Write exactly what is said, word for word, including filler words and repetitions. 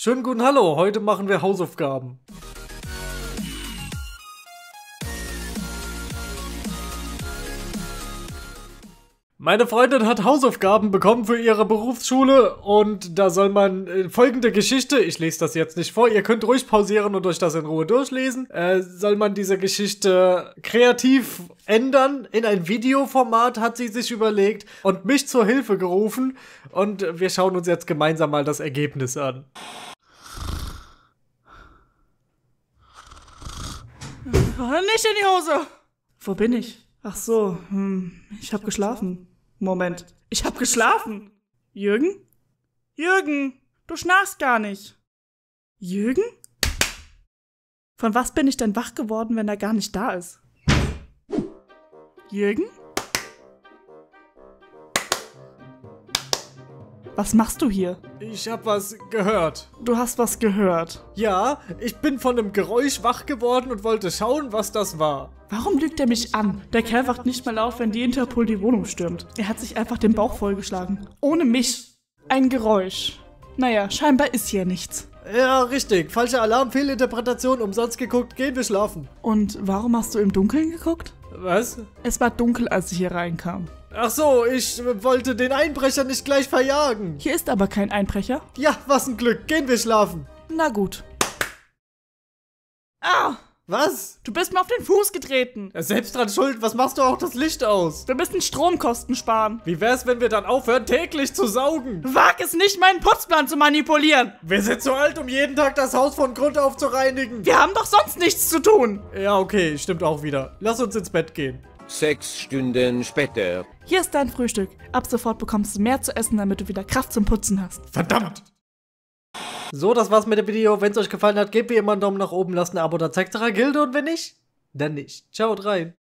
Schönen guten Hallo, heute machen wir Hausaufgaben. Meine Freundin hat Hausaufgaben bekommen für ihre Berufsschule und da soll man äh, folgende Geschichte, ich lese das jetzt nicht vor, ihr könnt ruhig pausieren und euch das in Ruhe durchlesen, äh, soll man diese Geschichte kreativ ändern in ein Videoformat, hat sie sich überlegt und mich zur Hilfe gerufen und wir schauen uns jetzt gemeinsam mal das Ergebnis an. Nicht in die Hose! Wo bin ich? Ach so, hm, ich hab geschlafen. Moment, ich hab geschlafen. Jürgen? Jürgen, du schnarchst gar nicht. Jürgen? Von was bin ich denn wach geworden, wenn er gar nicht da ist? Jürgen? Was machst du hier? Ich hab was gehört. Du hast was gehört. Ja, ich bin von einem Geräusch wach geworden und wollte schauen, was das war. Warum lügt er mich an? Der Kerl wacht nicht mal auf, wenn die Interpol die Wohnung stürmt. Er hat sich einfach den Bauch vollgeschlagen. Ohne mich. Ein Geräusch. Naja, scheinbar ist hier nichts. Ja, richtig. Falscher Alarm, Fehlinterpretation, umsonst geguckt, gehen wir schlafen. Und warum hast du im Dunkeln geguckt? Was? Es war dunkel, als ich hier reinkam. Ach so, ich wollte den Einbrecher nicht gleich verjagen. Hier ist aber kein Einbrecher. Ja, was ein Glück. Gehen wir schlafen. Na gut. Ah! Was? Du bist mir auf den Fuß getreten. Ja, selbst dran schuld. Was machst du auch das Licht aus? Wir müssen Stromkosten sparen. Wie wär's, wenn wir dann aufhören, täglich zu saugen? Wag es nicht, meinen Putzplan zu manipulieren. Wir sind zu alt, um jeden Tag das Haus von Grund auf zu reinigen. Wir haben doch sonst nichts zu tun. Ja, okay, stimmt auch wieder. Lass uns ins Bett gehen. Sechs Stunden später. Hier ist dein Frühstück. Ab sofort bekommst du mehr zu essen, damit du wieder Kraft zum Putzen hast. Verdammt! So, das war's mit dem Video. Wenn es euch gefallen hat, gebt wie immer einen Daumen nach oben, lasst ein Abo, dann zeigt es eurer Gilde und wenn nicht, dann nicht. Ciao rein.